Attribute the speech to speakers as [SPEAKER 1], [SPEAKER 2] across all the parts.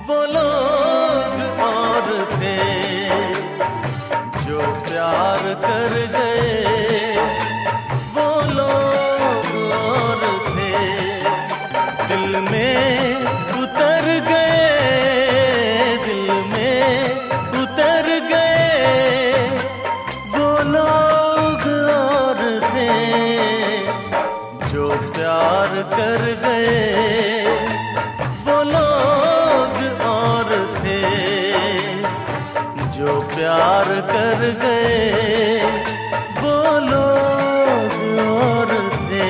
[SPEAKER 1] वो लोग और थे जो प्यार कर गए, वो लोग और थे दिल में उतर गए, दिल में उतर गए, वो लोग और थे जो प्यार कर गए, वो लोग और थे जो प्यार कर गए, वो लोग और थे।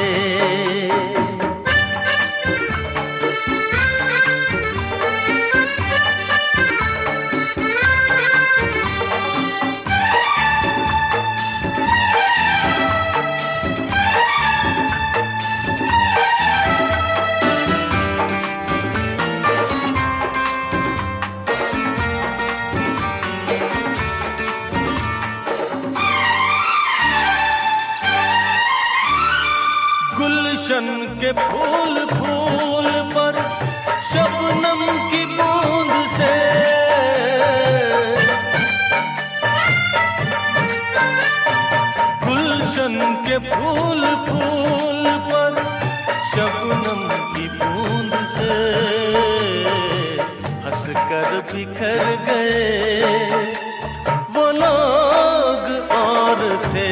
[SPEAKER 1] गुलशन के फूल फूल पर शबनम की बूंद से, गुलशन के फूल फूल पर शबनम की बूंद से हंसकर बिखर गए, वो लोग और थे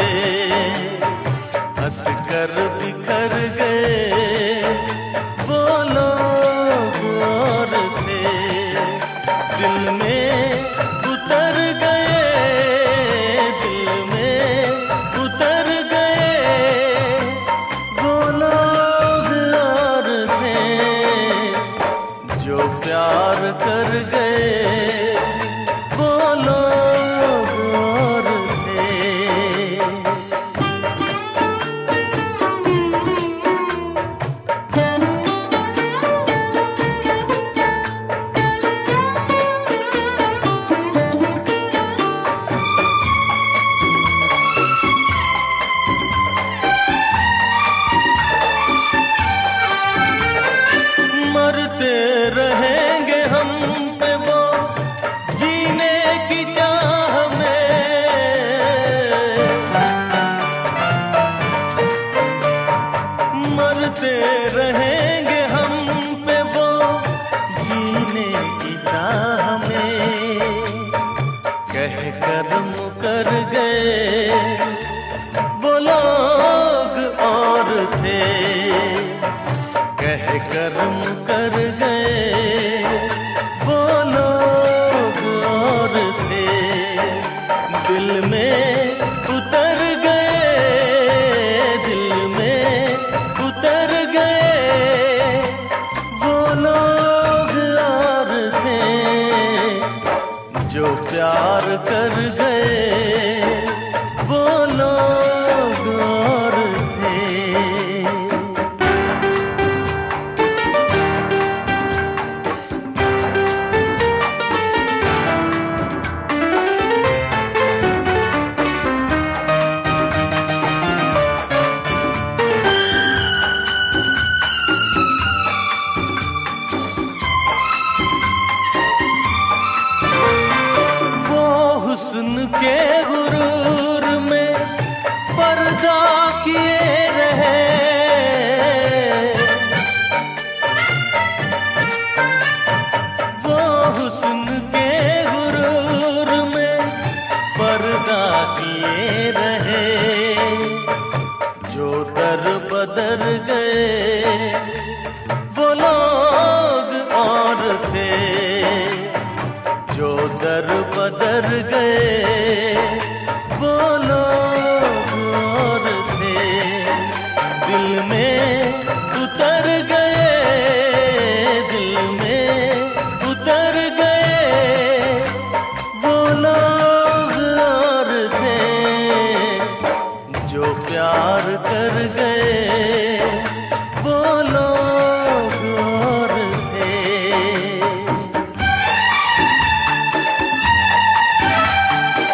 [SPEAKER 1] हंसकर बिखर गए, वो लोग और थे दिल में उतर गए, दिल में उतर गए, वो लोग और थे जो प्यार कर गए, वो लोग और थे। मरते रहेंगे हम पे वो जीने की चाह में, मरते रहेंगे हम पे वो जीने की चाह में, कह कर मुकर गए, वो लोग और थे कह कर मुकर गए, वो लोग और थे दिल में उतर गए, दिल में उतर गए, वो लोग और थे जो प्यार कर गए, वो लोग और थे। हुस्न के गुरूर में पर्दा किए रहे, वो हुस्न के गुरूर में पर्दा किए रहे, जो दर बदर गए, वो लोग और थे जो दर बदर गए, वो लोग और थे दिल में उतर गए, दिल में उतर गए, वो लोग और थे जो प्यार कर गए, वो लोग और थे।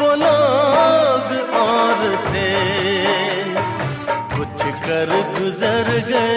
[SPEAKER 1] वो लोग और थे, कुछ कर गुजर गए